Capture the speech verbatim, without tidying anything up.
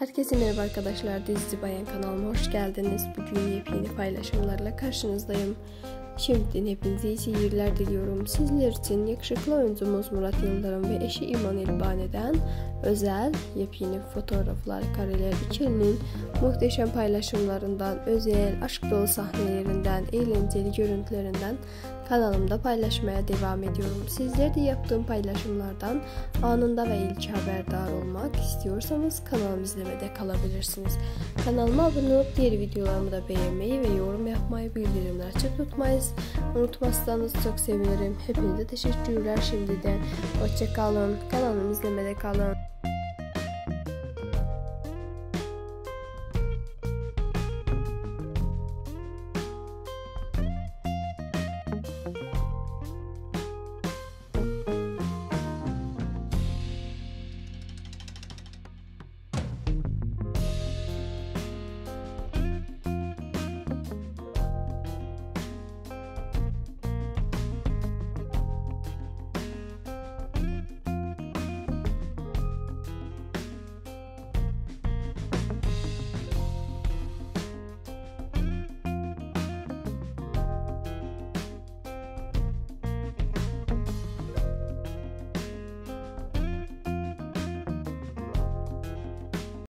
Herkese merhaba arkadaşlar, Dizi Bayan kanalıma hoş geldiniz. Bugün yepyeni paylaşımlarla karşınızdayım. Şimdiden hepinize iyi seyirler diliyorum. Sizler için yakışıklı oyuncumuz Murat Yıldırım ve eşi İman Elbane'den özel yepyeni fotoğraflar, kareler, ikilinin muhteşem paylaşımlarından, özel aşk dolu sahnelerinden, eğlenceli görüntülerinden kanalımda paylaşmaya devam ediyorum. Sizler de yaptığım paylaşımlardan anında ve ilk haberdar olmak istiyorsanız kanalımı izlemede kalabilirsiniz. Kanalıma abone olup diğer videolarımı da beğenmeyi ve yorum yapmayı, bildirimleri açık tutmayı unutmazsanız çok sevinirim. Hepinize teşekkürler şimdiden. Hoşça kalın. Kanalımı izlemede kalın.